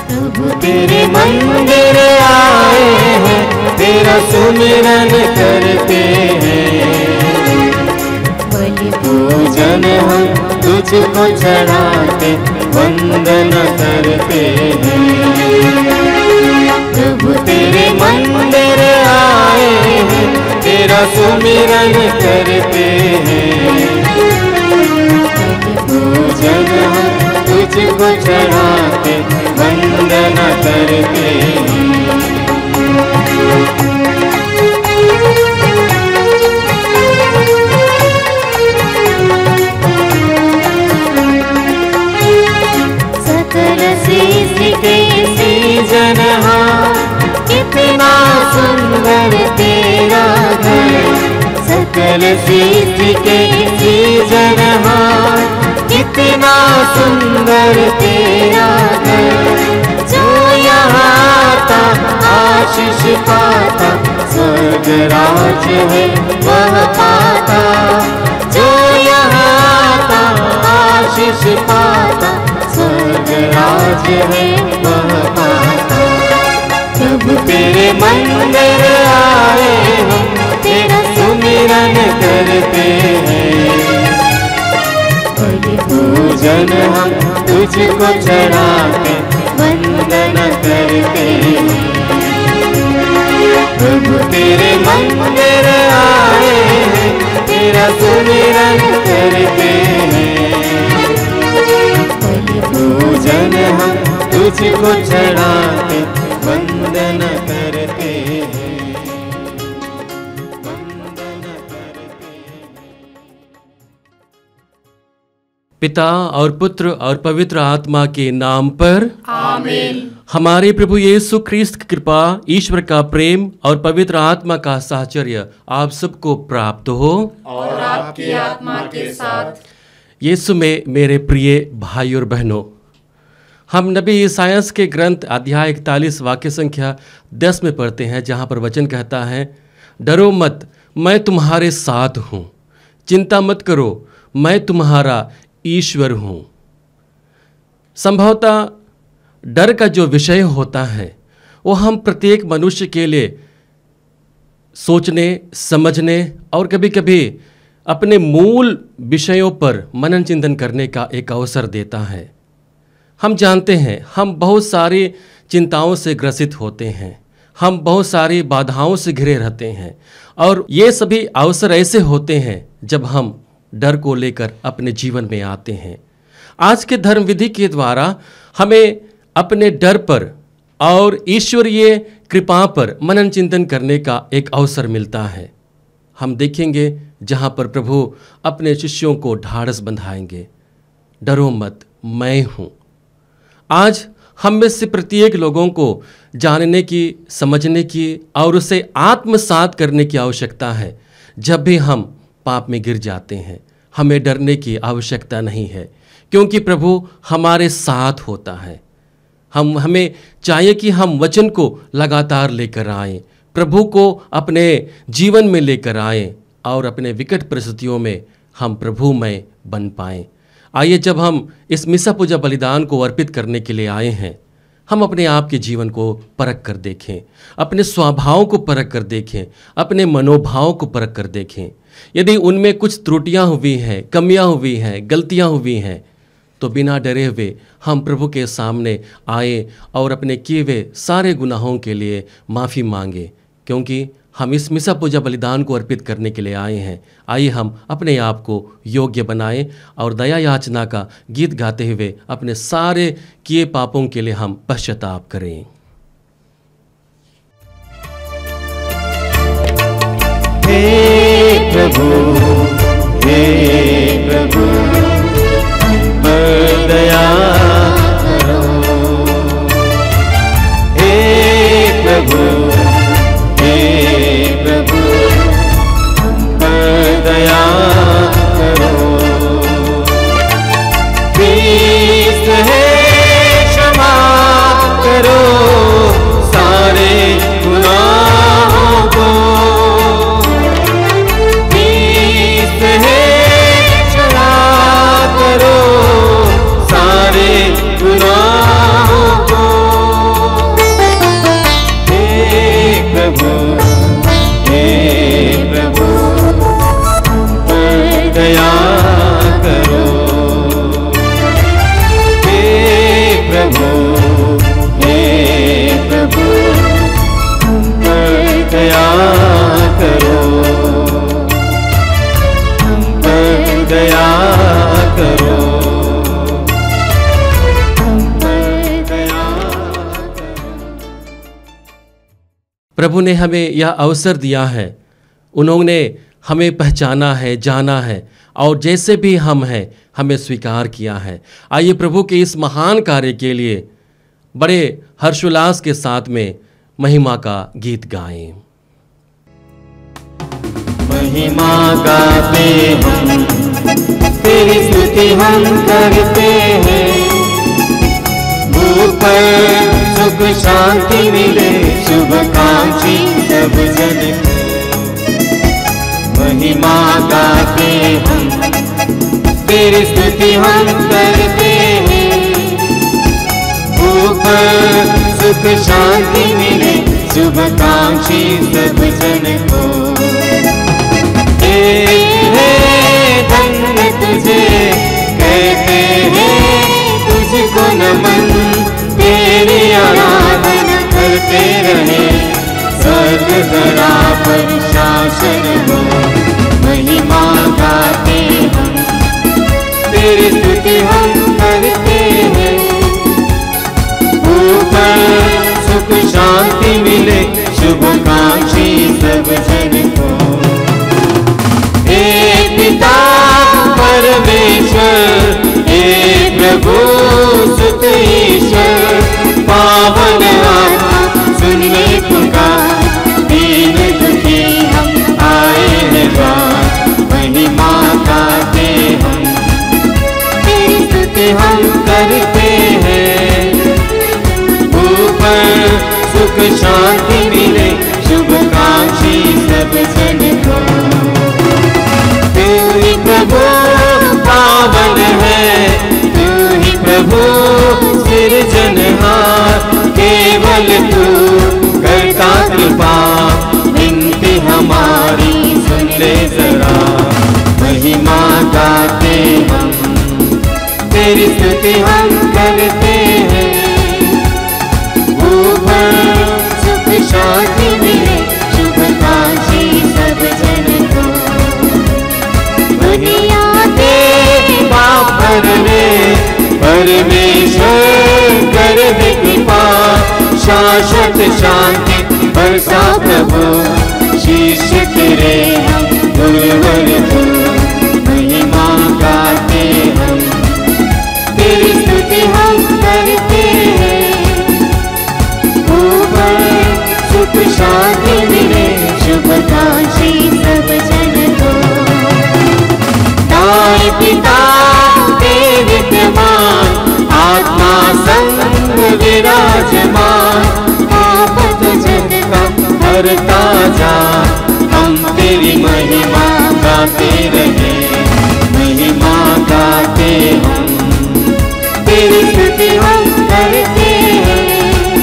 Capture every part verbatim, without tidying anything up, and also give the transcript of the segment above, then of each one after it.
प्रभु तेरे मंदिर आए हैं, तेरा सुमिरन करते हैं। बलि पूजन हम तुझको चढ़ाते, वंदन करते हैं। प्रभु तेरे मंदिर आए हैं, तेरा सुमिरन करते हैं। पूजन हम तुझको चढ़ाते, वंदन करते हैं। सकल सृष्टि के सृजनहार, कितना सुंदर तेरा घर। सकल सृष्टि के सृजनहार, कितना सुंदर तेरा घर। जो यहाँ आता आशीष पाता, स्वर्ग राज है वह पाता। जो यहाँ आता आशीष पाता, स्वर्ग राज है वह पाता। प्रभु तेरे मंदिर आए हैं, तेरा सुमिरन करते हैं। बलि पूजन हम तुझको चढ़ाते, वंदन करते हैं। प्रभु तेरे मंदिर आए हैं, तेरा सुमिरन करते हैं। बलि पूजन हम तुझको चढ़ाते, वंदन करते हैं, वंदन करते हैं। पिता और पुत्र और पवित्र आत्मा के नाम पर आमीन। हमारे प्रभु यीशु ख्रीस्त की कृपा, ईश्वर का प्रेम और पवित्र आत्मा का साहचर्य आप सबको प्राप्त हो और आपकी आत्मा के साथ। यीशु में मेरे प्रिय भाई और बहनों, हम नबी ईसायास के ग्रंथ अध्याय इकतालीस वाक्य संख्या दस में पढ़ते हैं, जहाँ पर वचन कहता है, डरो मत, मैं तुम्हारे साथ हूँ, चिंता मत करो, मैं तुम्हारा ईश्वर हूँ। संभवतः डर का जो विषय होता है वो हम प्रत्येक मनुष्य के लिए सोचने, समझने और कभी कभी अपने मूल विषयों पर मनन चिंतन करने का एक अवसर देता है। हम जानते हैं हम बहुत सारी चिंताओं से ग्रसित होते हैं, हम बहुत सारी बाधाओं से घिरे रहते हैं और ये सभी अवसर ऐसे होते हैं जब हम डर को लेकर अपने जीवन में आते हैं। आज के धर्म विधि के द्वारा हमें अपने डर पर और ईश्वरीय कृपा पर मनन चिंतन करने का एक अवसर मिलता है। हम देखेंगे जहाँ पर प्रभु अपने शिष्यों को ढाढ़स बंधाएंगे, डरो मत, मैं हूँ। आज हम में से प्रत्येक लोगों को जानने की, समझने की और उसे आत्मसात करने की आवश्यकता है। जब भी हम पाप में गिर जाते हैं, हमें डरने की आवश्यकता नहीं है, क्योंकि प्रभु हमारे साथ होता है। हम हमें चाहिए कि हम वचन को लगातार लेकर आएं, प्रभु को अपने जीवन में लेकर आएं और अपने विकट परिस्थितियों में हम प्रभुमय बन पाएं। आइए, जब हम इस मिसा पूजा बलिदान को अर्पित करने के लिए आए हैं, हम अपने आप के जीवन को परख कर देखें, अपने स्वभाव को परख कर देखें, अपने मनोभाव को परख कर देखें। यदि उनमें कुछ त्रुटियां हुई हैं, कमियां हुई हैं, गलतियां हुई हैं, तो बिना डरे हुए हम प्रभु के सामने आए और अपने किए हुए सारे गुनाहों के लिए माफ़ी मांगे, क्योंकि हम इस मिसा पूजा बलिदान को अर्पित करने के लिए आए हैं। आइए हम अपने आप को योग्य बनाएं और दया याचना का गीत गाते हुए अपने सारे किए पापों के लिए हम पश्चाताप करें। हे प्रभु, हे प्रभु, दया करो। हे प्रभु, हे प्रभु, दया करो। क्रिस्त है, क्षमा करो सारे गुनाहों को। क्रिस्त है, क्षमा करो सारे गुनाहों को। प्रभु ने हमें यह अवसर दिया है, उन्होंने हमें पहचाना है, जाना है और जैसे भी हम हैं हमें स्वीकार किया है। आइए प्रभु के इस महान कार्य के लिए बड़े हर्षोल्लास के साथ में महिमा का गीत गाएं। महिमा गाते हम, तेरी स्तुति हम करते हैं। ऊपर सुख शांति मिले शुभकांक्षी सब जन को। महिमा गाते हम, तेरी स्तुति हम करते हैं। ऊपर सुख शांति मिले शुभकांक्षी सब जन को। धन्य तुझे कहते हैं, तुझको नमन, तेरी आराधना करते रहे। स्वर्ग धरा पर शासन हो, महिमा गाते हम, तेरी स्तुति हम करते हैं। ऊपर सुख शांति मिले शुभकांक्षी सब जन को। हे पिता परमेश्वर, हे प्रभु सुत ईश्वर, पावन आत्मा सुन ले पुकार। दीन दुखी हम आए हैं द्वार, महिमा गाते हम, तेरी स्तुति हम करते हैं। ऊपर सुख शांति मिले शुभकांक्षी सब जन को। तू ही प्रभु पावन है, तू ही प्रभु सिरजनहार। केवल तू करता कृपा, विनती हमारी सुन ले जरा। महिमा गाते हम, तेरी स्तुति हम करते हैं। ऊपर सुख शांति मिले शुभकांक्षी सब जन को। पाप करने परमेश्वर कर दे कृपा। शाश्वत शांति बरसा प्रभु, शीश तेरे हम गुरुवर तू। महिमा गाते हम, तेरी स्तुति हम करते हैं। ऊपर सुख शांति मिले शुभकांक्षी सब जन को। दाई पिता ते विद्यमान, आत्मा संग विराजमान। आफत जग का हरता जा, हम तेरी महिमा गाते रहे। महिमा गाते हम, तेरी स्तुति हम करते हैं।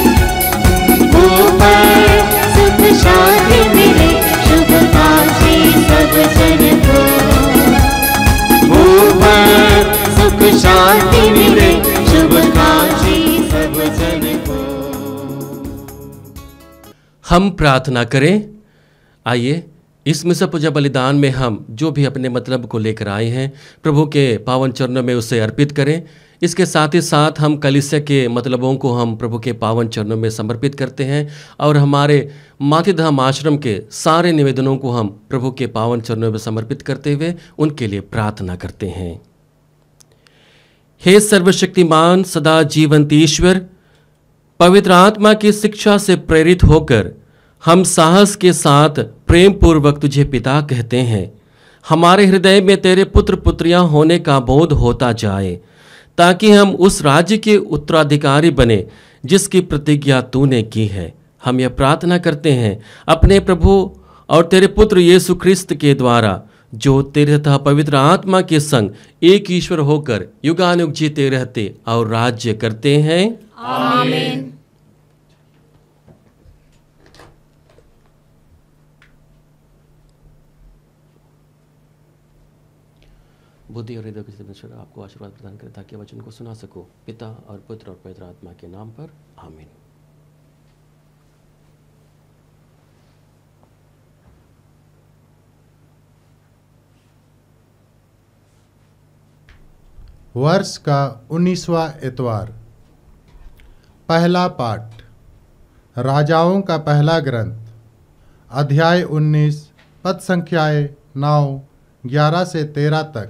ऊपर सुख शांति मिले शुभकांक्षी सब जन को। ऊपर सुख शांति मिले शुभकांक्षी सब जन को। हम प्रार्थना करें। आइए इस मिसा पूजा बलिदान में हम जो भी अपने मतलब को लेकर आए हैं प्रभु के पावन चरणों में उसे अर्पित करें। इसके साथ ही साथ हम कलीसिया के मतलबों को हम प्रभु के पावन चरणों में समर्पित करते हैं और हमारे मातृधाम आश्रम के सारे निवेदनों को हम प्रभु के पावन चरणों में समर्पित करते हुए उनके लिए प्रार्थना करते हैं। हे सर्वशक्तिमान सदा जीवंत ईश्वर, पवित्र आत्मा की शिक्षा से प्रेरित होकर हम साहस के साथ प्रेम पूर्वक तुझे पिता कहते हैं। हमारे हृदय में तेरे पुत्र पुत्रियां होने का बोध होता जाए, ताकि हम उस राज्य के उत्तराधिकारी बने जिसकी प्रतिज्ञा तूने की है। हम यह प्रार्थना करते हैं अपने प्रभु और तेरे पुत्र यीशु ख्रिस्त के द्वारा, जो तेरे तथा पवित्र आत्मा के संग एक ईश्वर होकर युगानुग जीते रहते और राज्य करते हैं। आमीन। बुद्धि और हृदय के परमेश्वर आपको आशीर्वाद प्रदान करे, ताकि वचन को सुना सको। पिता और पुत्र और पवित्र आत्मा के नाम पर आमीन। वर्ष का उन्नीसवां इतवार। पहला पाठ। राजाओं का पहला ग्रंथ अध्याय उन्नीस पद संख्याएँ नौ ग्यारह से तेरह तक।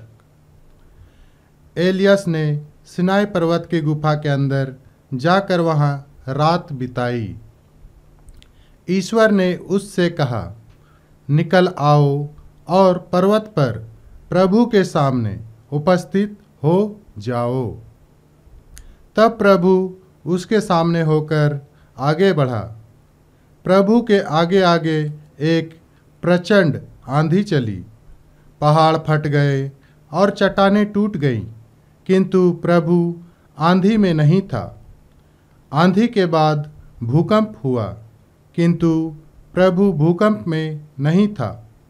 एलियस ने सिनाई पर्वत की गुफा के अंदर जाकर वहाँ रात बिताई। ईश्वर ने उससे कहा, निकल आओ और पर्वत पर प्रभु के सामने उपस्थित हो जाओ। तब प्रभु उसके सामने होकर आगे बढ़ा। प्रभु के आगे आगे एक प्रचंड आंधी चली, पहाड़ फट गए और चट्टानें टूट गईं, किंतु प्रभु आंधी में नहीं था। आंधी के बाद भूकंप हुआ, किंतु प्रभु भूकंप में नहीं था।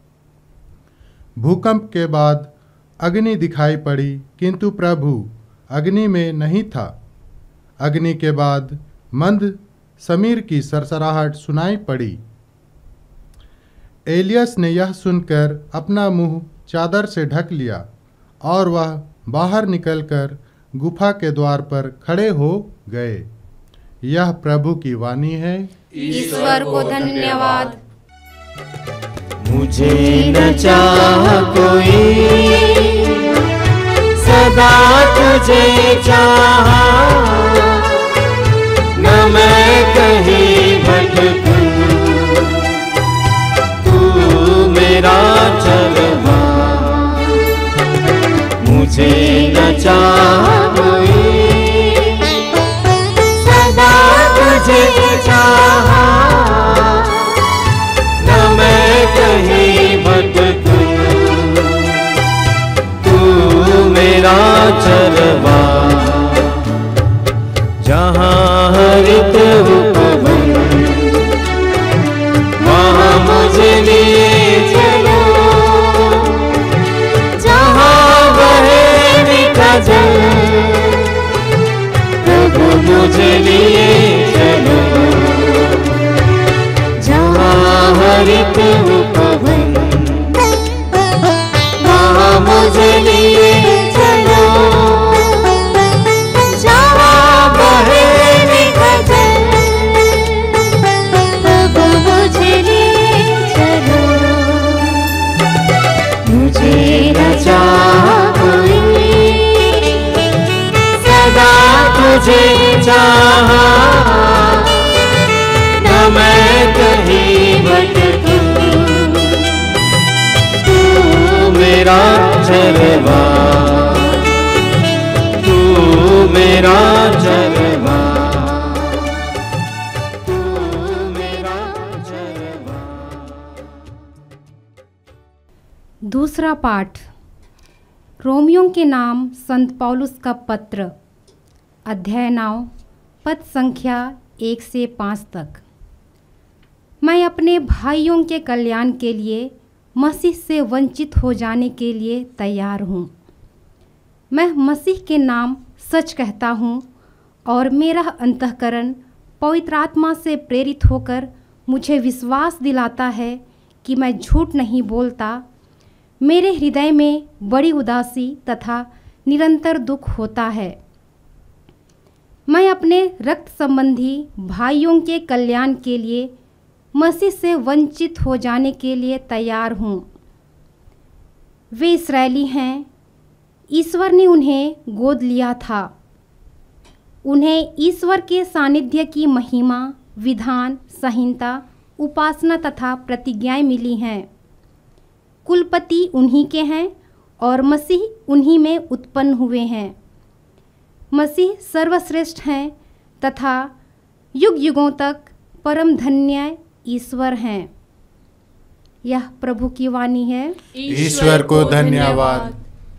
भूकंप के बाद अग्नि दिखाई पड़ी, किंतु प्रभु अग्नि में नहीं था। अग्नि के बाद मंद समीर की सरसराहट सुनाई पड़ी। एलियस ने यह सुनकर अपना मुंह चादर से ढक लिया और वह बाहर निकलकर गुफा के द्वार पर खड़े हो गए। यह प्रभु की वाणी है। ईश्वर को धन्यवाद। मुझे न चाह कोई, सदा तुझे चाहा, न मैं कहीं भटकूं, तू मेरा चरवा। मुझे न चाह कोई, सदा तुझे चाहा, न मैं कहीं भटकूं, तू मेरा चरवा। जहाँ हरित उपवन, वहाँ मुझे लिए चलो, जहाँ बहे मीठा जल, प्रभु मुझे लिए चलो। जहाँ हरित उपवन, वहाँ मुझे लिए चलो, जहाँ बहे मीठा जल, प्रभु मुझे लिए चलो। मुझे न चाह कोई, सदा तुझे चाहा, न मैं कहीं भटकूं, तू मेरा चरवा, तू मेरा चरवा, तू मेरा चरवा। दूसरा पाठ रोमियों के नाम संत पौलुस का पत्र, अध्याय नौ पद संख्या एक से पाँच तक। मैं अपने भाइयों के कल्याण के लिए मसीह से वंचित हो जाने के लिए तैयार हूँ। मैं मसीह के नाम सच कहता हूँ और मेरा अंतःकरण पवित्र आत्मा से प्रेरित होकर मुझे विश्वास दिलाता है कि मैं झूठ नहीं बोलता। मेरे हृदय में बड़ी उदासी तथा निरंतर दुख होता है। मैं अपने रक्त संबंधी भाइयों के कल्याण के लिए मसीह से वंचित हो जाने के लिए तैयार हूँ। वे इस्राएली हैं, ईश्वर ने उन्हें गोद लिया था। उन्हें ईश्वर के सानिध्य की महिमा, विधान, संहिता, उपासना तथा प्रतिज्ञाएं मिली हैं। कुलपति उन्हीं के हैं और मसीह उन्हीं में उत्पन्न हुए हैं। मसीह सर्वश्रेष्ठ हैं तथा युग युगों तक परम धन्य ईश्वर हैं। यह प्रभु की वाणी है। ईश्वर को धन्यवाद।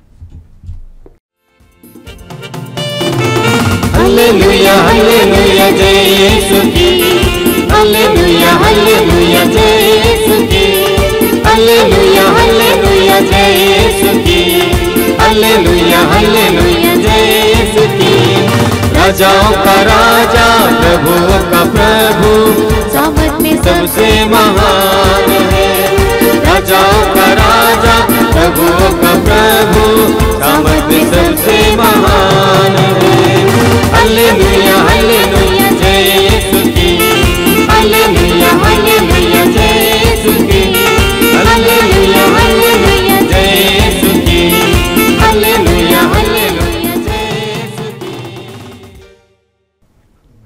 हालेलुया हालेलुया जय यीशु की, हालेलुया हालेलुया जय यीशु की, हालेलुया हालेलुया जय यीशु की, हालेलुया हालेलुया जय यीशु की। राजाओं का राजा, प्रभुओं का प्रभु, सामर्थ में सबसे महान है। राजाओं का राजा, प्रभुओं का प्रभु, सामर्थ में सबसे महान है। हालेलुया हालेलुया जय यीशु की, हालेलुया हालेलुया जय यीशु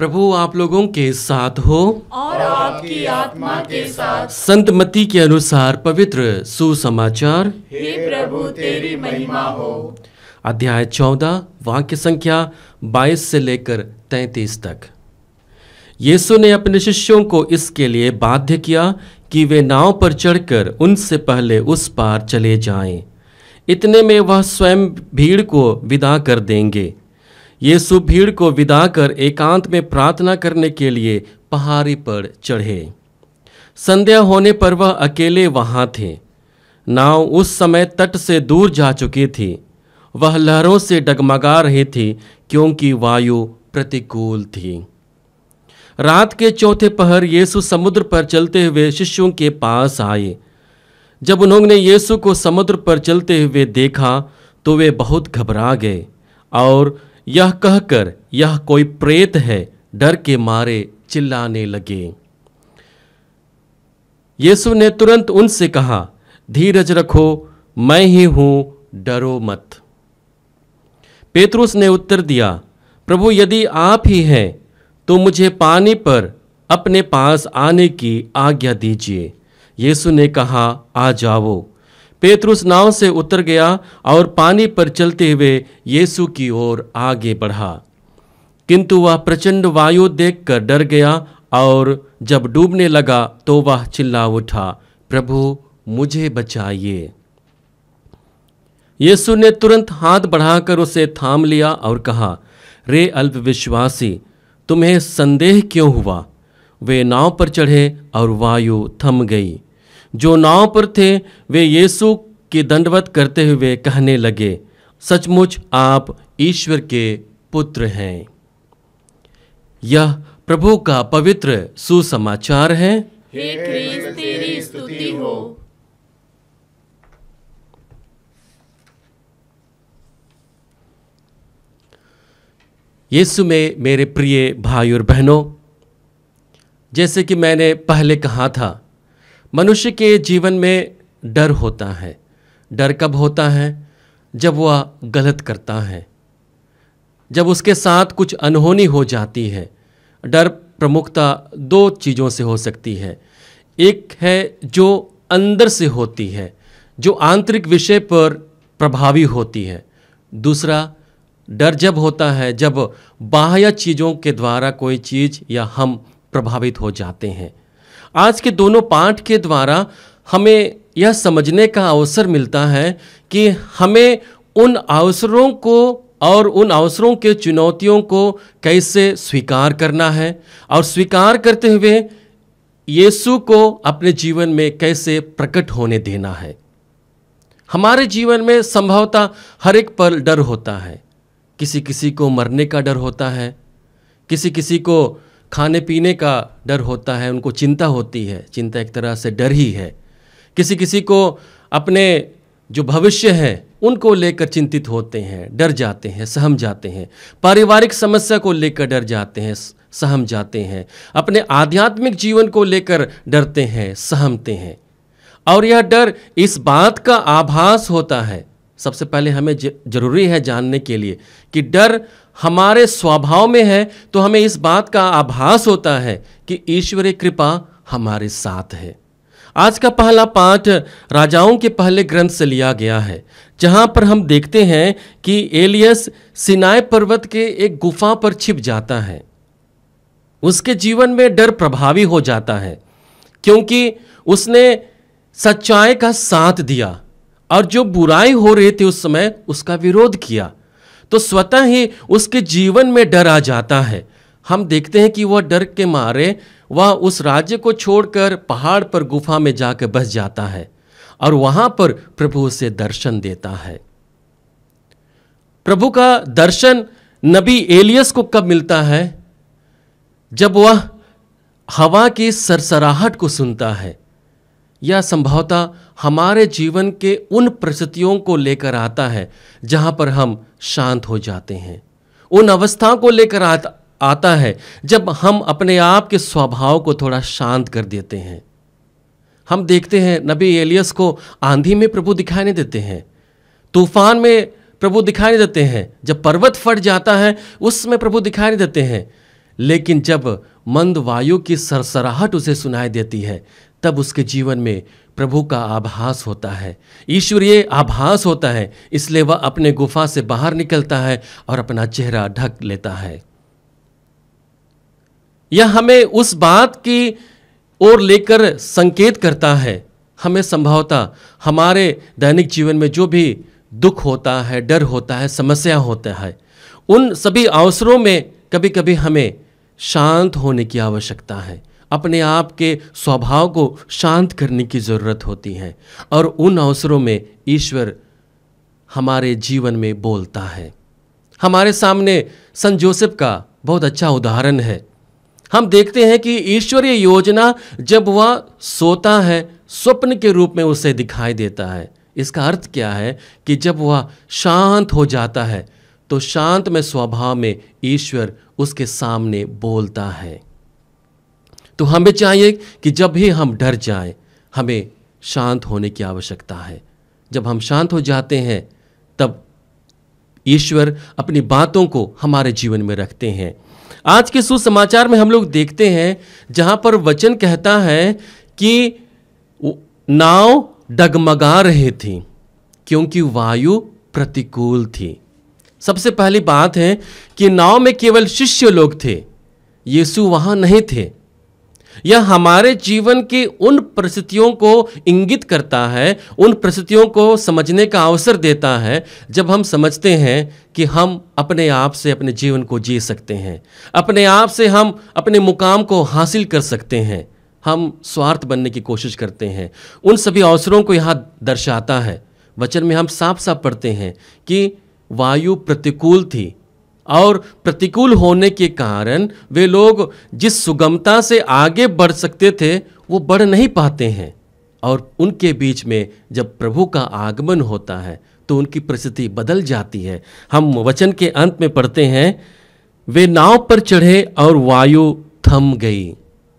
प्रभु आप लोगों के साथ हो और आपकी आत्मा के साथ। संत मत्ती के अनुसार पवित्र सुसमाचार। हे प्रभु तेरी महिमा हो। अध्याय चौदह वाक्य संख्या बाईस से लेकर तैंतीस तक। यीशु ने अपने शिष्यों को इसके लिए बाध्य किया कि वे नाव पर चढ़कर उनसे पहले उस पार चले जाएं। इतने में वह स्वयं भीड़ को विदा कर देंगे। यीशु भीड़ को विदा कर एकांत में प्रार्थना करने के लिए पहाड़ी पर चढ़े। संध्या होने पर वह अकेले वहाँ थे। नाव उस समय तट से दूर जा चुकी थी। वह लहरों से डगमगा रही थी क्योंकि वायु प्रतिकूल थी। रात के चौथे पहर यीशु समुद्र पर चलते हुए शिष्यों के पास आए। जब उन्होंने यीशु को समुद्र पर चलते हुए देखा तो वे बहुत घबरा गए और यह कहकर यह कोई प्रेत है डर के मारे चिल्लाने लगे। यीशु ने तुरंत उनसे कहा, धीरज रखो, मैं ही हूं, डरो मत। पेतरुस ने उत्तर दिया, प्रभु यदि आप ही हैं तो मुझे पानी पर अपने पास आने की आज्ञा दीजिए। यीशु ने कहा, आ जाओ। पेतरुस नाव से उतर गया और पानी पर चलते हुए यीशु की ओर आगे बढ़ा, किंतु वह प्रचंड वायु देखकर डर गया और जब डूबने लगा तो वह चिल्ला उठा, प्रभु मुझे बचाइए। यीशु ने तुरंत हाथ बढ़ाकर उसे थाम लिया और कहा, रे अल्पविश्वासी, तुम्हें संदेह क्यों हुआ? वे नाव पर चढ़े और वायु थम गई। जो नाव पर थे वे यीशु की दंडवत करते हुए कहने लगे, सचमुच आप ईश्वर के पुत्र हैं। यह प्रभु का पवित्र सुसमाचार है। हे ख्रीस्त तेरी स्तुति हो। यीशु में मेरे प्रिय भाई और बहनों, जैसे कि मैंने पहले कहा था, मनुष्य के जीवन में डर होता है। डर कब होता है? जब वह गलत करता है, जब उसके साथ कुछ अनहोनी हो जाती है। डर प्रमुखता दो चीज़ों से हो सकती है। एक है जो अंदर से होती है, जो आंतरिक विषय पर प्रभावी होती है। दूसरा डर जब होता है जब बाह्य चीज़ों के द्वारा कोई चीज़ या हम प्रभावित हो जाते हैं। आज के दोनों पाठ के द्वारा हमें यह समझने का अवसर मिलता है कि हमें उन अवसरों को और उन अवसरों के चुनौतियों को कैसे स्वीकार करना है और स्वीकार करते हुए यीशु को अपने जीवन में कैसे प्रकट होने देना है। हमारे जीवन में संभवतः हर एक पल डर होता है। किसी किसी को मरने का डर होता है, किसी किसी को खाने पीने का डर होता है, उनको चिंता होती है। चिंता एक तरह से डर ही है। किसी किसी को अपने जो भविष्य है उनको लेकर चिंतित होते हैं, डर जाते हैं, सहम जाते हैं। पारिवारिक समस्या को लेकर डर जाते हैं, सहम जाते हैं। अपने आध्यात्मिक जीवन को लेकर डरते हैं, सहमते हैं। और यह डर इस बात का आभास होता है, सबसे पहले हमें जरूरी है जानने के लिए कि डर हमारे स्वभाव में है, तो हमें इस बात का आभास होता है कि ईश्वरीय कृपा हमारे साथ है। आज का पहला पाठ राजाओं के पहले ग्रंथ से लिया गया है, जहां पर हम देखते हैं कि एलियस सिनाई पर्वत के एक गुफा पर छिप जाता है। उसके जीवन में डर प्रभावी हो जाता है क्योंकि उसने सच्चाई का साथ दिया और जो बुराई हो रही थी उस समय उसका विरोध किया, तो स्वतः ही उसके जीवन में डर आ जाता है। हम देखते हैं कि वह डर के मारे वह उस राज्य को छोड़कर पहाड़ पर गुफा में जाकर बस जाता है और वहां पर प्रभु उसे दर्शन देता है। प्रभु का दर्शन नबी एलियस को कब मिलता है? जब वह हवा की सरसराहट को सुनता है। यह संभवतः हमारे जीवन के उन परिस्थितियों को लेकर आता है जहां पर हम शांत हो जाते हैं, उन अवस्थाओं को लेकर आता आता है जब हम अपने आप के स्वभाव को थोड़ा शांत कर देते हैं। हम देखते हैं नबी एलियस को आंधी में प्रभु दिखाई नहीं देते हैं, तूफान में प्रभु दिखाई नहीं देते हैं, जब पर्वत फट जाता है उसमें प्रभु दिखाई नहीं देते हैं, लेकिन जब मंद वायु की सरसराहट उसे सुनाई देती है, तब उसके जीवन में प्रभु का आभास होता है, ईश्वरीय आभास होता है। इसलिए वह अपने गुफा से बाहर निकलता है और अपना चेहरा ढक लेता है। यह हमें उस बात की ओर लेकर संकेत करता है, हमें संभवतः हमारे दैनिक जीवन में जो भी दुख होता है, डर होता है, समस्या होता है, उन सभी अवसरों में कभी कभी हमें शांत होने की आवश्यकता है। अपने आप के स्वभाव को शांत करने की ज़रूरत होती है और उन अवसरों में ईश्वर हमारे जीवन में बोलता है। हमारे सामने संत जोसेफ का बहुत अच्छा उदाहरण है। हम देखते हैं कि ईश्वरीय योजना जब वह सोता है, स्वप्न के रूप में उसे दिखाई देता है। इसका अर्थ क्या है कि जब वह शांत हो जाता है तो शांत में स्वभाव में ईश्वर उसके सामने बोलता है। तो हमें चाहिए कि जब भी हम डर जाएं, हमें शांत होने की आवश्यकता है। जब हम शांत हो जाते हैं तब ईश्वर अपनी बातों को हमारे जीवन में रखते हैं। आज के सुसमाचार में हम लोग देखते हैं जहां पर वचन कहता है कि नाव डगमगा रही थी क्योंकि वायु प्रतिकूल थी। सबसे पहली बात है कि नाव में केवल शिष्य लोग थे, यीशु वहां नहीं थे। यह हमारे जीवन की उन परिस्थितियों को इंगित करता है, उन परिस्थितियों को समझने का अवसर देता है जब हम समझते हैं कि हम अपने आप से अपने जीवन को जी सकते हैं, अपने आप से हम अपने मुकाम को हासिल कर सकते हैं। हम स्वार्थ बनने की कोशिश करते हैं। उन सभी अवसरों को यहाँ दर्शाता है। वचन में हम साफ साफ पढ़ते हैं कि वायु प्रतिकूल थी और प्रतिकूल होने के कारण वे लोग जिस सुगमता से आगे बढ़ सकते थे वो बढ़ नहीं पाते हैं। और उनके बीच में जब प्रभु का आगमन होता है तो उनकी परिस्थिति बदल जाती है। हम वचन के अंत में पढ़ते हैं, वे नाव पर चढ़े और वायु थम गई।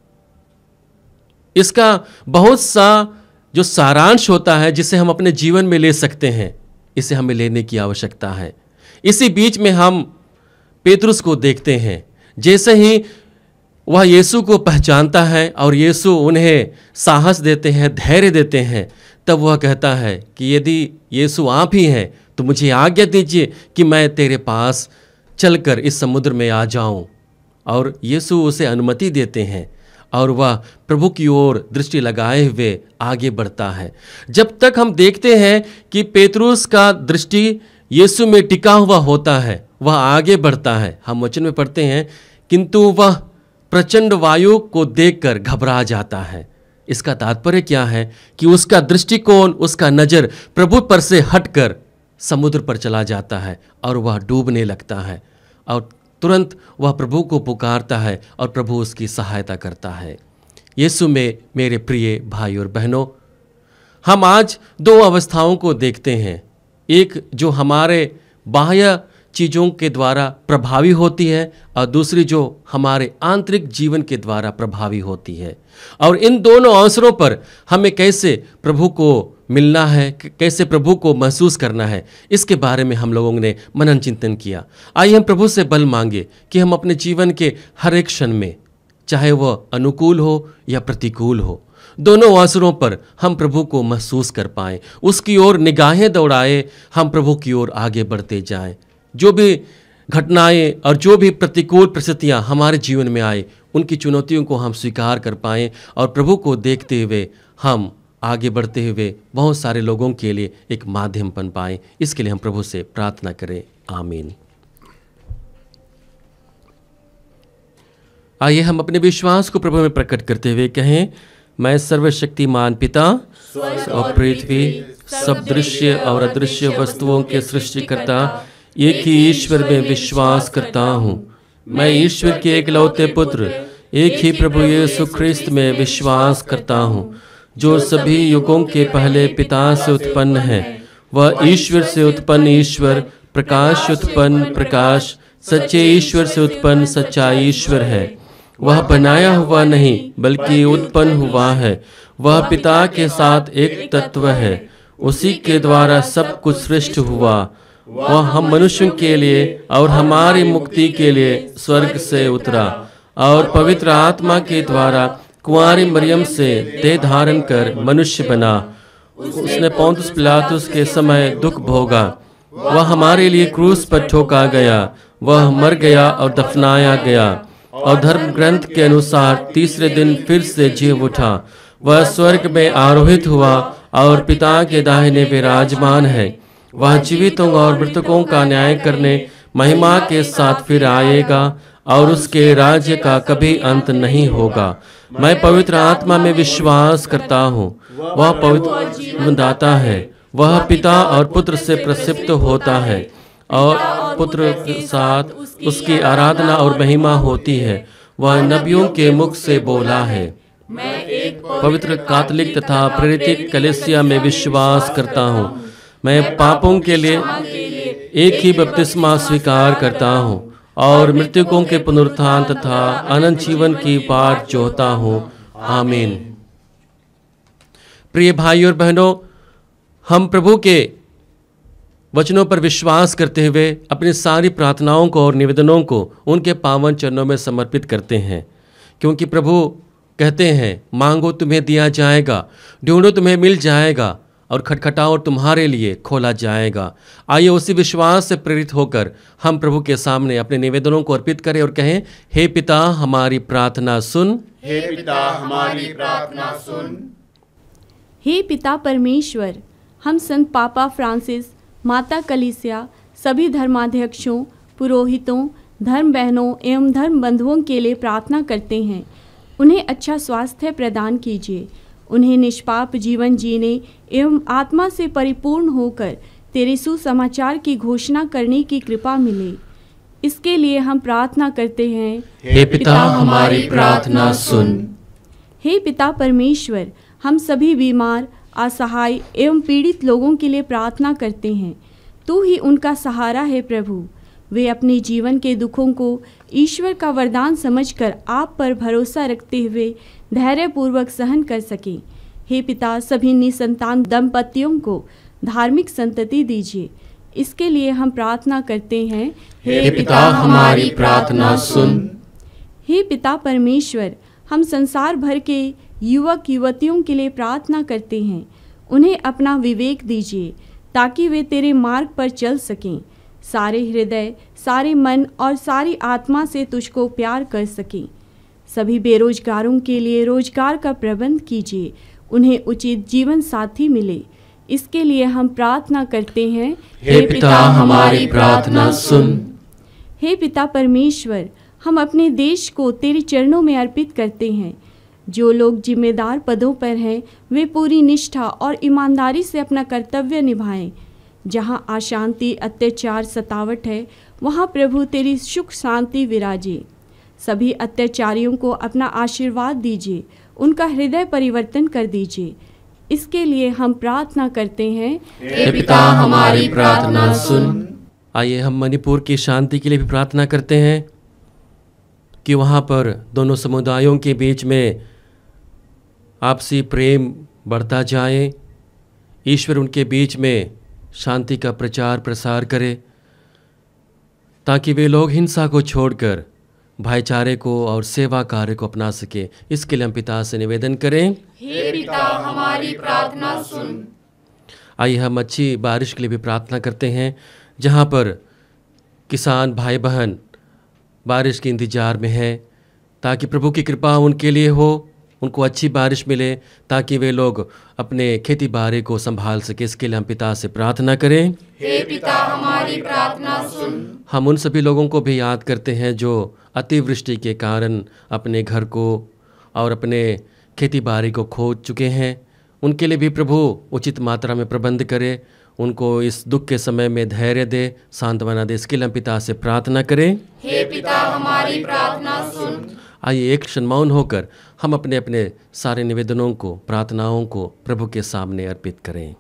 इसका बहुत सा जो सारांश होता है जिसे हम अपने जीवन में ले सकते हैं, इसे हमें लेने की आवश्यकता है। इसी बीच में हम पेतरुस को देखते हैं। जैसे ही वह यीशु को पहचानता है और यीशु उन्हें साहस देते हैं, धैर्य देते हैं, तब वह कहता है कि यदि यीशु आप ही हैं तो मुझे आज्ञा दीजिए कि मैं तेरे पास चलकर इस समुद्र में आ जाऊं। और यीशु उसे अनुमति देते हैं और वह प्रभु की ओर दृष्टि लगाए हुए आगे बढ़ता है। जब तक हम देखते हैं कि पेतरुस का दृष्टि यीशु में टिका हुआ होता है, वह आगे बढ़ता है। हम वचन में पढ़ते हैं, किंतु वह प्रचंड वायु को देखकर घबरा जाता है। इसका तात्पर्य क्या है कि उसका दृष्टिकोण, उसका नज़र प्रभु पर से हटकर समुद्र पर चला जाता है और वह डूबने लगता है और तुरंत वह प्रभु को पुकारता है और प्रभु उसकी सहायता करता है। यीशु में मेरे प्रिय भाई और बहनों, हम आज दो अवस्थाओं को देखते हैं। एक जो हमारे बाह्य चीज़ों के द्वारा प्रभावी होती है और दूसरी जो हमारे आंतरिक जीवन के द्वारा प्रभावी होती है। और इन दोनों अवसरों पर हमें कैसे प्रभु को मिलना है, कैसे प्रभु को महसूस करना है, इसके बारे में हम लोगों ने मनन चिंतन किया। आइए हम प्रभु से बल मांगे कि हम अपने जीवन के हर एक क्षण में, चाहे वह अनुकूल हो या प्रतिकूल हो, दोनों अवसरों पर हम प्रभु को महसूस कर पाएं, उसकी ओर निगाहें दौड़ाए, हम प्रभु की ओर आगे बढ़ते जाएं। जो भी घटनाएं और जो भी प्रतिकूल परिस्थितियां हमारे जीवन में आए, उनकी चुनौतियों को हम स्वीकार कर पाएं और प्रभु को देखते हुए हम आगे बढ़ते हुए बहुत सारे लोगों के लिए एक माध्यम बन पाएं। इसके लिए हम प्रभु से प्रार्थना करें। आमीन। आइए हम अपने विश्वास को प्रभु में प्रकट करते हुए कहें, मैं सर्वशक्तिमान पिता और पृथ्वी, सब दृश्य और अदृश्य वस्तुओं के सृष्टिकर्ता एक ही ईश्वर में विश्वास करता हूँ। मैं ईश्वर के एकलौते पुत्र, एक ही प्रभु यीशु ख्रिस्त में विश्वास करता हूँ, जो सभी युगों के पहले पिता से उत्पन्न है। वह ईश्वर से उत्पन्न ईश्वर, प्रकाश उत्पन्न प्रकाश, सच्चे ईश्वर से उत्पन्न सच्चा ईश्वर है। वह बनाया हुआ नहीं बल्कि उत्पन्न हुआ है। वह पिता के साथ एक तत्व है। उसी के द्वारा सब कुछ सृष्टि हुआ। वह हम मनुष्यों के लिए और हमारी मुक्ति के लिए स्वर्ग से उतरा और पवित्र आत्मा के द्वारा कुंवारी मरियम से देह धारण कर मनुष्य बना। उसने पोंतुस पिलातुस के समय दुख भोगा, वह हमारे लिए क्रूस पर ठोका गया, वह मर गया और दफनाया गया, और धर्म ग्रंथ के अनुसार तीसरे दिन फिर से जी उठा। वह स्वर्ग में आरोहित हुआ और पिता के दाहिने विराजमान है। वह जीवितों और मृतकों का न्याय करने महिमा के साथ फिर आएगा, और उसके राज्य का कभी अंत नहीं होगा। मैं पवित्र आत्मा में विश्वास करता हूँ, वह पवित्र जीवन दाता है। वह पिता और पुत्र से प्रसिद्ध होता है, और पुत्र के साथ उसकी आराधना और महिमा होती है। वह नबियों के मुख से बोला है। पवित्र कैथोलिक तथा प्रेरित कलीसिया में विश्वास करता हूँ। मैं पापों के लिए एक ही बपतिस्मा स्वीकार करता हूँ, और मृतकों के पुनरुत्थान तथा अनंत जीवन की बाट जोहता हूँ। आमीन। प्रिय भाई और बहनों, हम प्रभु के वचनों पर विश्वास करते हुए अपनी सारी प्रार्थनाओं को और निवेदनों को उनके पावन चरणों में समर्पित करते हैं, क्योंकि प्रभु कहते हैं, मांगो तुम्हें दिया जाएगा, ढूंढो तुम्हें मिल जाएगा, और खटखटाओ और तुम्हारे लिए खोला जाएगा। आइए उसी विश्वास से प्रेरित होकर हम प्रभु के सामने अपने निवेदनों को अर्पित करें और कहें, हे पिता हमारी प्रार्थना सुन। हे पिता हमारी प्रार्थना सुन। हे पिता परमेश्वर, हम संत पापा फ्रांसिस, माता कलीसिया, सभी धर्माध्यक्षों, पुरोहितों, धर्म बहनों एवं धर्म बंधुओं के लिए प्रार्थना करते हैं। उन्हें अच्छा स्वास्थ्य प्रदान कीजिए, उन्हें निष्पाप जीवन जीने एवं आत्मा से परिपूर्ण होकर तेरे सुसमाचार की घोषणा करने की कृपा मिले। इसके लिए हम प्रार्थना करते हैं, हे पिता हमारी प्रार्थना सुन। हे पिता परमेश्वर, हम सभी बीमार, असहाय एवं पीड़ित लोगों के लिए प्रार्थना करते हैं। तू ही उनका सहारा है प्रभु। वे अपने जीवन के दुखों को ईश्वर का वरदान समझकर आप पर भरोसा रखते हुए धैर्यपूर्वक सहन कर सकें। हे पिता, सभी निसंतान दंपतियों को धार्मिक संतति दीजिए। इसके लिए हम प्रार्थना करते हैं, हे पिता हमारी प्रार्थना सुन। हे पिता परमेश्वर, हम संसार भर के युवक युवतियों के लिए प्रार्थना करते हैं। उन्हें अपना विवेक दीजिए ताकि वे तेरे मार्ग पर चल सकें, सारे हृदय, सारे मन और सारी आत्मा से तुझको प्यार कर सकें। सभी बेरोजगारों के लिए रोजगार का प्रबंध कीजिए, उन्हें उचित जीवन साथी मिले। इसके लिए हम प्रार्थना करते हैं, हे पिता हमारी प्रार्थना सुन। हे पिता परमेश्वर, हम अपने देश को तेरे चरणों में अर्पित करते हैं। जो लोग जिम्मेदार पदों पर हैं, वे पूरी निष्ठा और ईमानदारी से अपना कर्तव्य निभाएं। जहाँ अशांति, अत्याचार, सतावट है, वहाँ प्रभु तेरी सुख शांति विराजे। सभी अत्याचारियों को अपना आशीर्वाद दीजिए, उनका हृदय परिवर्तन कर दीजिए। इसके लिए हम प्रार्थना करते हैं, हे पिता हमारी प्रार्थना सुन। आइए हम मणिपुर की शांति के लिए भी प्रार्थना करते हैं कि वहाँ पर दोनों समुदायों के बीच में आपसी प्रेम बढ़ता जाए। ईश्वर उनके बीच में शांति का प्रचार प्रसार करे, ताकि वे लोग हिंसा को छोड़कर भाईचारे को और सेवा कार्य को अपना सके। इसके लिए हम पिता से निवेदन करें, हे पिता हमारी प्रार्थना सुन। आइए हम अच्छी बारिश के लिए भी प्रार्थना करते हैं। जहाँ पर किसान भाई बहन बारिश के इंतजार में हैं, ताकि प्रभु की कृपा उनके लिए हो, उनको अच्छी बारिश मिले, ताकि वे लोग अपने खेती बाड़ी को संभाल सके। इसके लिए हम पिता से प्रार्थना करें, हे पिता हमारी प्रार्थना सुन। हम उन सभी लोगों को भी याद करते हैं जो अतिवृष्टि के कारण अपने घर को और अपने खेती बाड़ी को खो चुके हैं। उनके लिए भी प्रभु उचित मात्रा में प्रबंध करे, उनको इस दुख के समय में धैर्य दे, सांत्वना दे। इसके लिए हम पिता से प्रार्थना करें, हे पिता हमारी प्रार्थना सुन। आइए एक क्षण मौन होकर हम अपने अपने सारे निवेदनों को, प्रार्थनाओं को प्रभु के सामने अर्पित करें।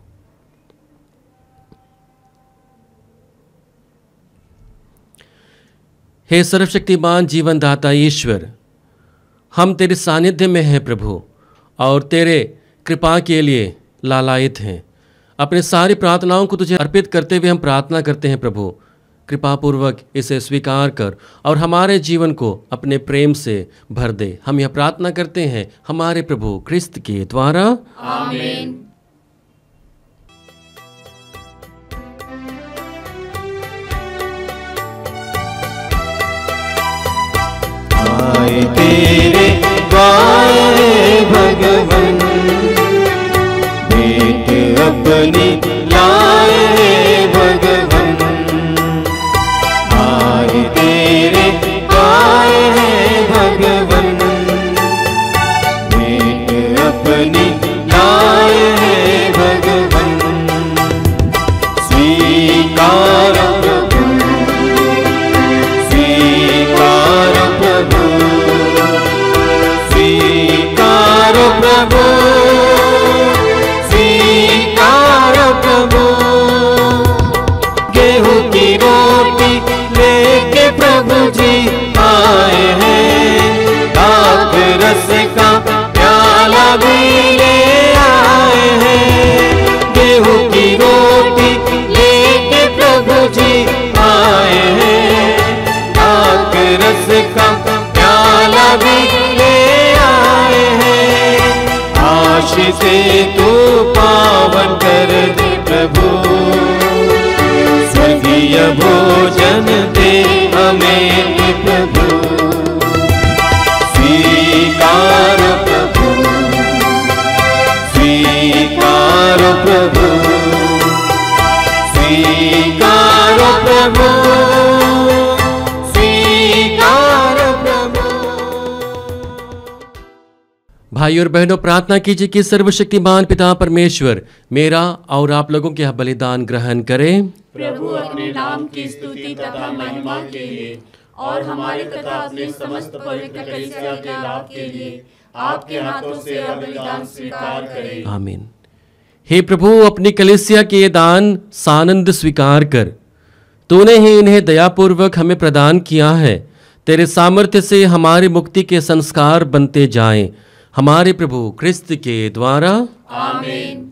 हे सर्वशक्तिमान जीवनदाता ईश्वर, हम तेरे सानिध्य में हैं प्रभु, और तेरे कृपा के लिए लालायित हैं। अपने सारी प्रार्थनाओं को तुझे अर्पित करते हुए हम प्रार्थना करते हैं प्रभु, कृपापूर्वक इसे स्वीकार कर और हमारे जीवन को अपने प्रेम से भर दे। हम यह प्रार्थना करते हैं हमारे प्रभु क्रिस्त के द्वारा, आमीन। आए तेरे द्वारे भगवन, भेंट अपनी लाए भगवन। आए तेरे द्वारे भगवन, भेंट अपनी लाए भगवन। स्वीकार प्रभु, स्वीकार प्रभु, स्वीकार प्रभु, स्वीकार प्रभु। गेहूं की रोटी लेके प्रभु जी आए हैं, दाख रस का प्याला भी ले आए हैं। गेहूं की रोटी लेके प्रभु जी आए हैं, दाख रस का प्याला भी ले आए हैं। आशीष से तू पावन कर दे प्रभु, स्वर्गीय भोजन दे हमें प्रभु। स्वीकार प्रभु, स्वीकार प्रभु, स्वीकार प्रभु, स्वीकार प्रभु। भाई और बहनों, प्रार्थना कीजिए कि सर्वशक्तिमान पिता परमेश्वर मेरा और आप लोगों के बलिदान ग्रहण करें। प्रभु अपने नाम की स्तुति तथा महिमा के लिए और हमारे तथा अपने समस्त पवित्र कलीसिया के लाभ के लिए आपके हाथों से यह बलिदान स्वीकार करें। आमीन। हे प्रभु, अपनी कलीसिया के ये दान सानंद स्वीकार कर। तूने ही इन्हें दयापूर्वक हमें प्रदान किया है। तेरे सामर्थ्य से हमारी मुक्ति के संस्कार बनते जाएं, हमारे प्रभु क्रिस्त के द्वारा, आमीन।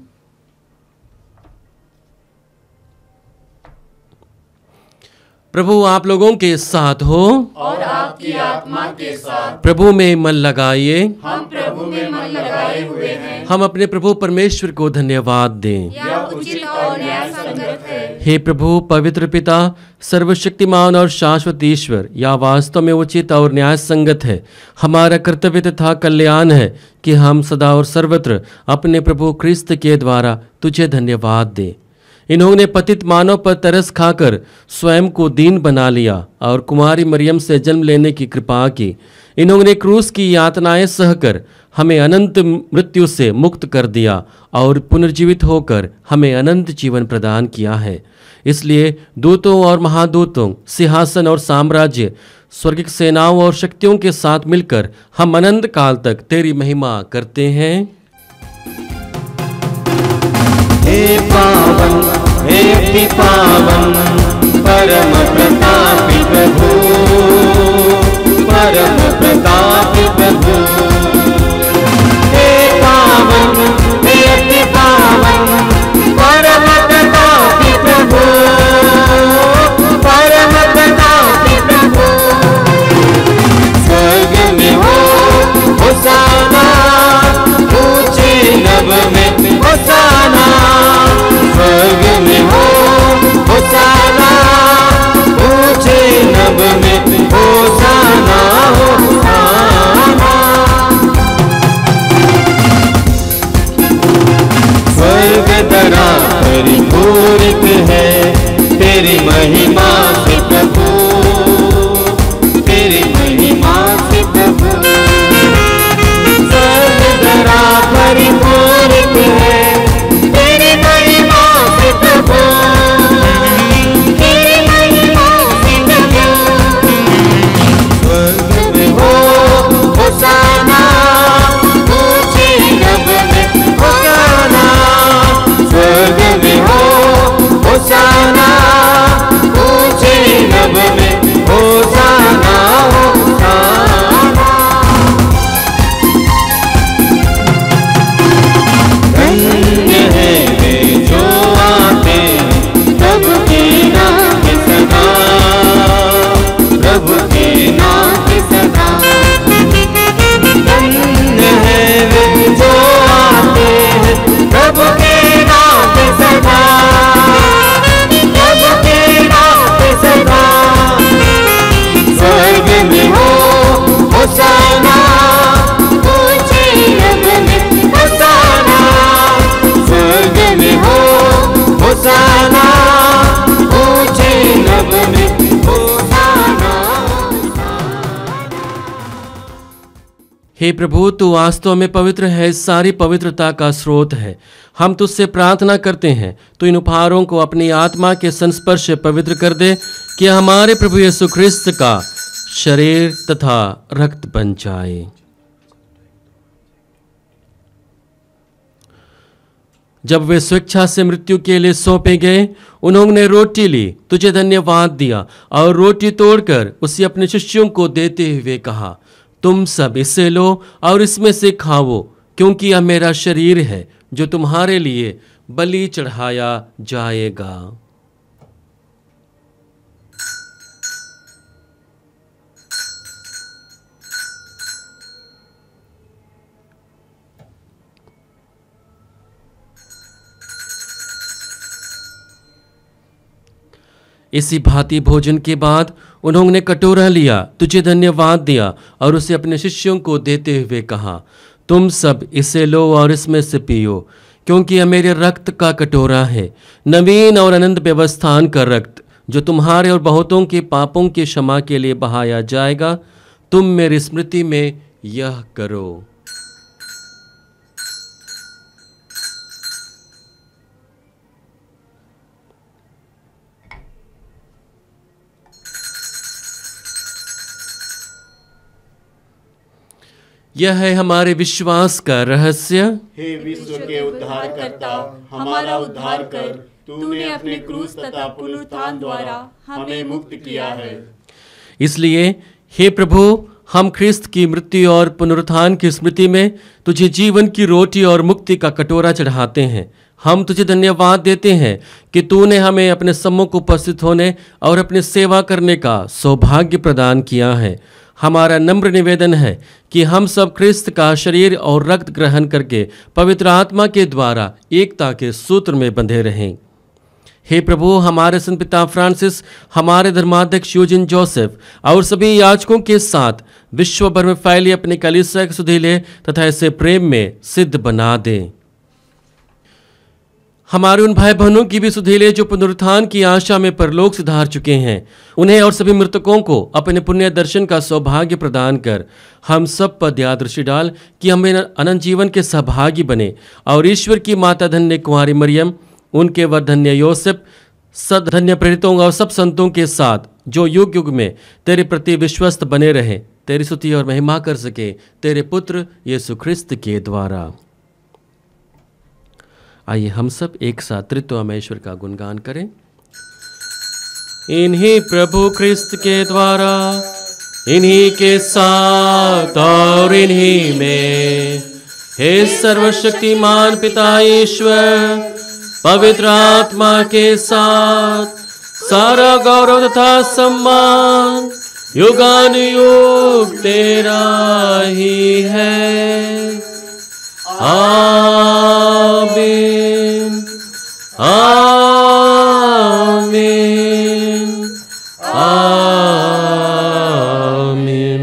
प्रभु आप लोगों के साथ हो और आपकी आत्मा के साथ। प्रभु में मन लगाइए। हम प्रभु में मन लगाए हुए हैं। हम अपने प्रभु परमेश्वर को धन्यवाद दें। यह उचित और न्याय संगत है। हे प्रभु पवित्र पिता, सर्वशक्तिमान और शाश्वत ईश्वर, यह वास्तव में उचित और न्याय संगत है। हमारा कर्तव्य तथा कल्याण है कि हम सदा और सर्वत्र अपने प्रभु क्रिस्त के द्वारा तुझे धन्यवाद दें। इन्होंने पतित मानव पर तरस खाकर स्वयं को दीन बना लिया और कुमारी मरियम से जन्म लेने की कृपा की। इन्होंने क्रूस की यातनाएं सहकर हमें अनंत मृत्यु से मुक्त कर दिया और पुनर्जीवित होकर हमें अनंत जीवन प्रदान किया है। इसलिए दूतों और महादूतों, सिंहासन और साम्राज्य, स्वर्गिक सेनाओं और शक्तियों के साथ मिलकर हम अनंत काल तक तेरी महिमा करते हैं। हे पावन, हे अति पावन, परम प्रतापी प्रभु, परम प्रतापी प्रभु। हे पावन, हे अति पावन, परम प्रतापी प्रभु, परम प्रतापी प्रभु। स्वर्ग में हो होसाना, ऊंचे नभ में होसाना। स्वर्ग में हो होसाना, ऊंचे नभ में हे प्रभु, तू वास्तव में पवित्र है, सारी पवित्रता का स्रोत है। हम तुझसे प्रार्थना करते हैं, तू इन उपहारों को अपनी आत्मा के संस्पर्श से पवित्र कर दे, कि हमारे प्रभु यीशु ख्रिस्त का शरीर तथा रक्त बन जाए। जब वे स्वेच्छा से मृत्यु के लिए सौंपे गए, उन्होंने रोटी ली, तुझे धन्यवाद दिया और रोटी तोड़कर उसे अपने शिष्यों को देते हुए कहा, तुम सब इसे लो और इसमें से खाओ, क्योंकि यह मेरा शरीर है जो तुम्हारे लिए बलि चढ़ाया जाएगा। इसी भांति भोजन के बाद उन्होंने कटोरा लिया, तुझे धन्यवाद दिया और उसे अपने शिष्यों को देते हुए कहा, तुम सब इसे लो और इसमें से पियो, क्योंकि यह मेरे रक्त का कटोरा है, नवीन और अनंत व्यवस्थान का रक्त, जो तुम्हारे और बहुतों के पापों की क्षमा के लिए बहाया जाएगा। तुम मेरी स्मृति में यह करो। यह है हमारे विश्वास का रहस्य। हे विश्व के उद्धारकर्ता, हमारा उद्धार कर। तूने अपने क्रूस तथा पुनरुत्थान द्वारा हमें मुक्त किया है। इसलिए हे प्रभु, हम ख्रिस्त की मृत्यु और पुनरुत्थान की स्मृति में तुझे जीवन की रोटी और मुक्ति का कटोरा चढ़ाते हैं। हम तुझे धन्यवाद देते हैं कि तूने हमें अपने सम्मुख उपस्थित होने और अपनी सेवा करने का सौभाग्य प्रदान किया है। हमारा नम्र निवेदन है कि हम सब ख्रिस्त का शरीर और रक्त ग्रहण करके पवित्र आत्मा के द्वारा एकता के सूत्र में बंधे रहें। हे प्रभु, हमारे संत पिता फ्रांसिस, हमारे धर्माध्यक्ष यूजिन जोसेफ और सभी याजकों के साथ विश्व भर में फैली अपने कलीसिया के सुधीले तथा इसे प्रेम में सिद्ध बना दे। हमारे उन भाई बहनों की भी सुधीले जो पुनरुत्थान की आशा में परलोक सिधार चुके हैं, उन्हें और सभी मृतकों को अपने पुण्य दर्शन का सौभाग्य प्रदान कर हम सब पर दया दृष्टि डाल कि हम अनंत जीवन के सहभागी बने और ईश्वर की माता धन्य कुंवारी मरियम, उनके वर धन्य योसेफ, सद धन्य प्रेरितों और सब संतों के साथ जो युग युग में तेरे प्रति विश्वस्त बने रहे, तेरी स्तुति और महिमा कर सके तेरे पुत्र यीशु ख्रिस्त के द्वारा। आइए हम सब एक साथ त्रित्व ईश्वर का गुणगान करें। इन्हीं प्रभु ख्रिस्त के द्वारा, इन्हीं के साथ और इन्हीं में, हे सर्वशक्तिमान पिता ईश्वर, पवित्र आत्मा के साथ सारा गौरव तथा सम्मान युगानुयुग तेरा ही है। आमीन, आमीन, आमीन।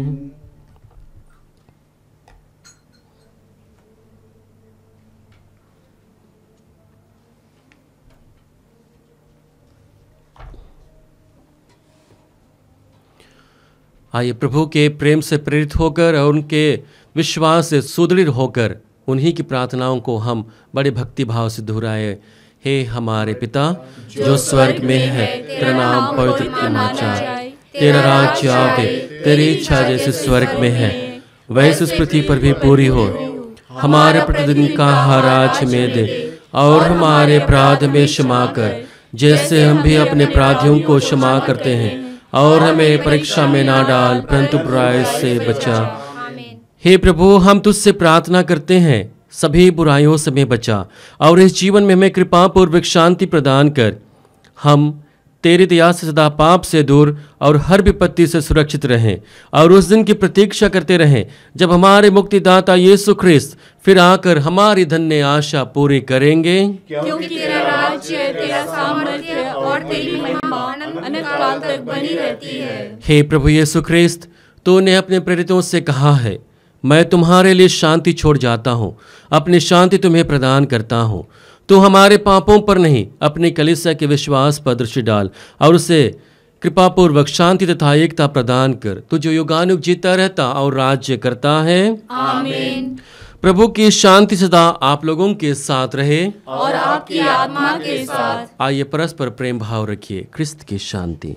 आइए प्रभु के प्रेम से प्रेरित होकर और उनके विश्वास से सुदृढ़ होकर उन्हीं की प्रार्थनाओं को हम बड़े भक्ति भाव से दोहराए। हे हमारे पिता जो स्वर्ग में है, तेरा नाम पवित्र माना जाए, तेरा राज्य आवे, तेरी इच्छा जैसे स्वर्ग में है वैसे इस पृथ्वी पर भी पूरी हो। हमारे प्रतिदिन का आहार आज हमें दे और हमारे अपराध में क्षमा कर, जैसे हम भी अपने अपराधियों को क्षमा करते हैं, और हमें परीक्षा में ना डाल परंतु बुराई से बचा। हे प्रभु, हम तुझसे प्रार्थना करते हैं, सभी बुराइयों से हमें बचा और इस जीवन में हमें कृपा पूर्वक शांति प्रदान कर। हम तेरी दया से सदा पाप से दूर और हर विपत्ति से सुरक्षित रहें और उस दिन की प्रतीक्षा करते रहें जब हमारे मुक्तिदाता यीशु ख्रिस्त फिर आकर हमारी धन्य आशा पूरी करेंगे। क्योंकि तेरा राज्य, तेरा सामर्थ्य और तेरी महिमा अनंत काल तक बनी रहती है। हे प्रभु यीशु ख्रिस्त, तूने अपने प्रेरितों से कहा है, मैं तुम्हारे लिए शांति छोड़ जाता हूँ, अपनी शांति तुम्हें प्रदान करता हूँ। तू हमारे पापों पर नहीं, अपनी कलीसिया के विश्वास पर दृष्टि डाल और उसे कृपापूर्वक शांति तथा एकता प्रदान कर, तू जो युगानुग जीता रहता और राज्य करता है। आमीन। प्रभु की शांति सदा आप लोगों के साथ रहे और आपकी आत्मा के साथ। आइए परस्पर प्रेम भाव रखिए। क्रिस्त की शांति।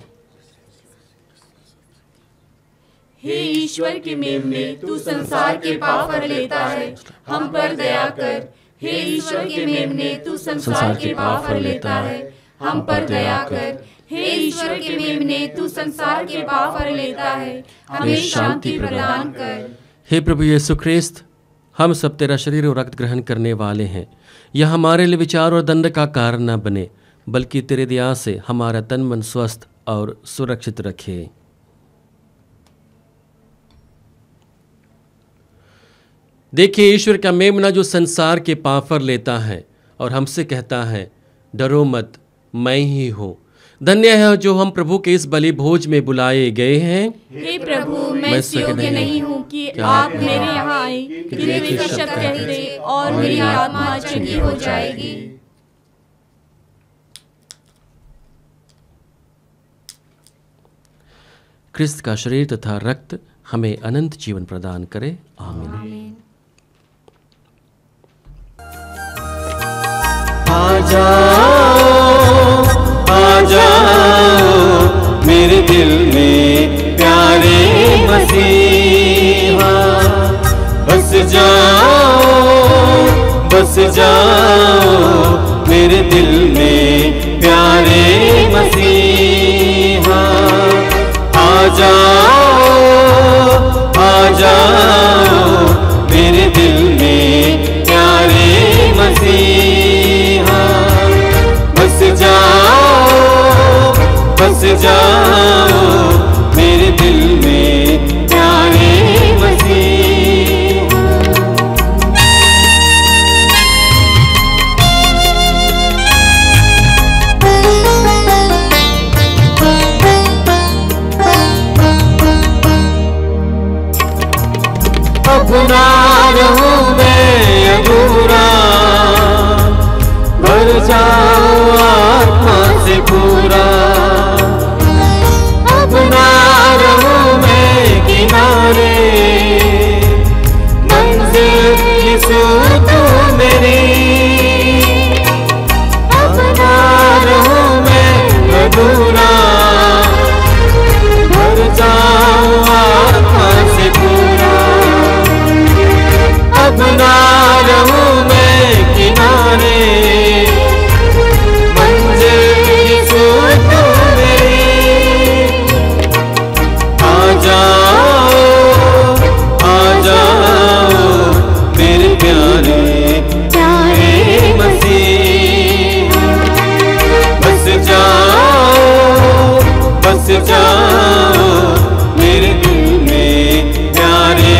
हे ईश्वर के मेमने, तू संसार के पाप कर लेता है, हम पर दया कर। हे ईश्वर के मेमने, तू संसार के पाप कर लेता है, हम पर दया कर। हे ईश्वर के मेमने, तू संसार के पाप कर लेता है, हमें शांति प्रदान कर। हे प्रभु यीशु ख्रिस्त, हम सब तेरा शरीर और रक्त ग्रहण करने वाले हैं। यह हमारे लिए विचार और दंड का कारण न बने, बल्कि तेरे दया से हमारा तन मन स्वस्थ और सुरक्षित रखे। देखिए, ईश्वर का मेमना जो संसार के पाप पर लेता है और हमसे कहता है, डरो मत, मैं ही हूँ। धन्य है जो हम प्रभु के इस बलि भोज में बुलाए गए हैं। हे प्रभु, मैं इस योग्य नहीं हूँ कि आप मेरे यहाँ आए, कि वे शब्द कह दे और मेरी आत्मा चंगी हो जाएगी। क्रिस्त का शरीर तथा रक्त हमें अनंत जीवन प्रदान करे। आमीन। आ जाओ, आ जाओ मेरे दिल में प्यारे मसीहा, बस जाओ, बस जाओ मेरे दिल में प्यारे मसीहा। आ जाओ, आ जाओ मेरे दिल में प्यारे मसीहा, बस जाओ, बस जाओ मेरे दिल में प्यारे मसीहा। अब ना रहूं मैं अधूरा, भर जाओ आत्मा से पूरा। अब ना रहूं मैं किनारे, मंजिल यीशु तू मेरी। अब ना रहूं मैं अधूरा, भर जाओ आत्मा से पूरा। अब ना रहूं मैं किनारे, जाओ मेरे दिल में प्यारे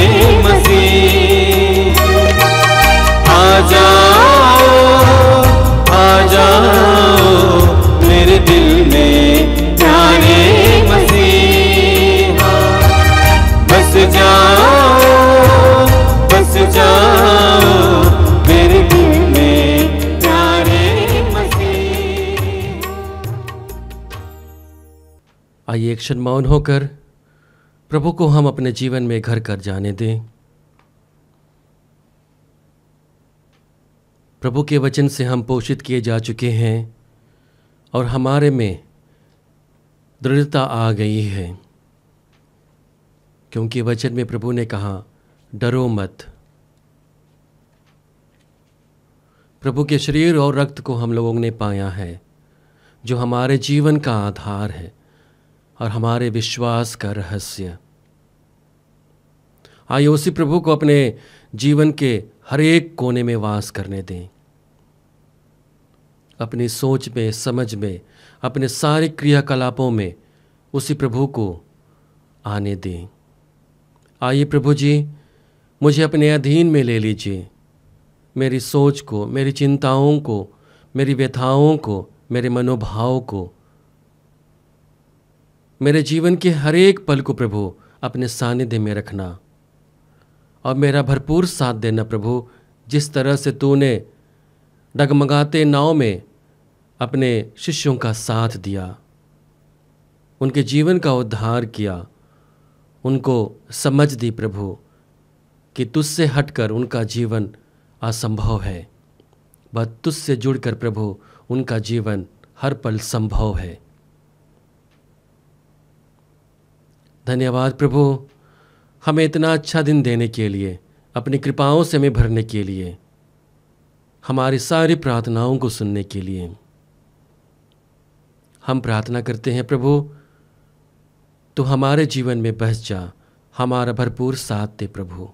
मसीह। आ जाओ, आ जाओ मेरे दिल में प्यारे मसीह। बस जाओ, बस जाओ मेरे दिल में प्यारे मसीह। आइए एक क्षण मौन होकर प्रभु को हम अपने जीवन में घर कर जाने दें। प्रभु के वचन से हम पोषित किए जा चुके हैं और हमारे में दृढ़ता आ गई है, क्योंकि वचन में प्रभु ने कहा, डरो मत। प्रभु के शरीर और रक्त को हम लोगों ने पाया है, जो हमारे जीवन का आधार है और हमारे विश्वास का रहस्य। आइए उसी प्रभु को अपने जीवन के हर एक कोने में वास करने दें। अपनी सोच में, समझ में, अपने सारे क्रियाकलापों में उसी प्रभु को आने दें। आइए प्रभु जी, मुझे अपने अधीन में ले लीजिए। मेरी सोच को, मेरी चिंताओं को, मेरी व्यथाओं को, मेरे मनोभाव को, मेरे जीवन के हर एक पल को प्रभु अपने सानिध्य में रखना और मेरा भरपूर साथ देना प्रभु। जिस तरह से तूने डगमगाते नाव में अपने शिष्यों का साथ दिया, उनके जीवन का उद्धार किया, उनको समझ दी प्रभु कि तुझसे हटकर उनका जीवन असंभव है, बस तुझसे जुड़कर प्रभु उनका जीवन हर पल संभव है। धन्यवाद प्रभु, हमें इतना अच्छा दिन देने के लिए, अपनी कृपाओं से हमें भरने के लिए, हमारी सारी प्रार्थनाओं को सुनने के लिए। हम प्रार्थना करते हैं प्रभु, तो हमारे जीवन में बस जा, हमारा भरपूर साथ दे प्रभु।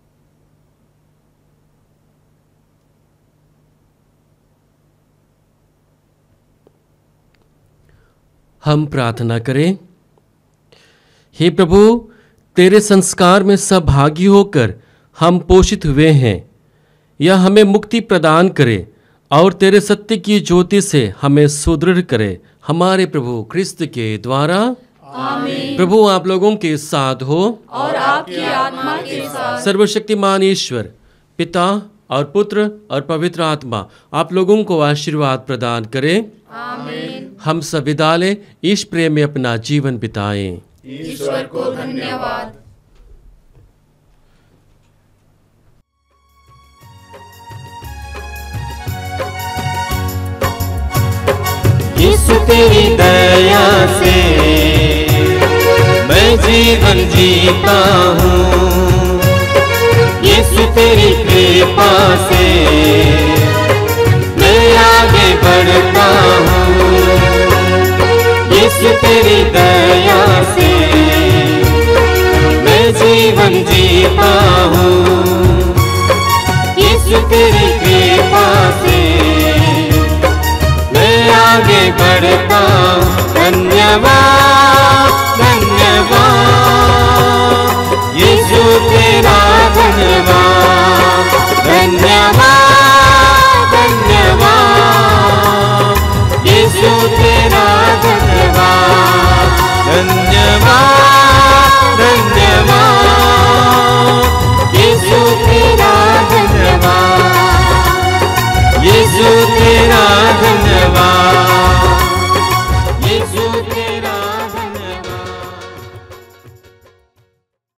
हम प्रार्थना करें। हे प्रभु, तेरे संस्कार में सहभागी होकर हम पोषित हुए हैं, यह हमें मुक्ति प्रदान करे और तेरे सत्य की ज्योति से हमें सुदृढ़ करे, हमारे प्रभु क्रिस्त के द्वारा। आमीन। प्रभु आप लोगों के साथ हो और आपकी आत्मा के साथ। सर्वशक्तिमान ईश्वर पिता और पुत्र और पवित्र आत्मा आप लोगों को आशीर्वाद प्रदान करे। आमीन। हम सब विदा लें, इस प्रेम में अपना जीवन बिताएं। ईश्वर को धन्यवाद। यीशु तेरी दया से मैं जीवन जीता हूँ, यीशु तेरी कृपा से मैं आगे बढ़ता हूँ, यीशु तेरी दया से मैं जीवन जीता हूँ, यीशु तेरी कृपा से मैं आगे बढ़ता हूँ। धन्यवाद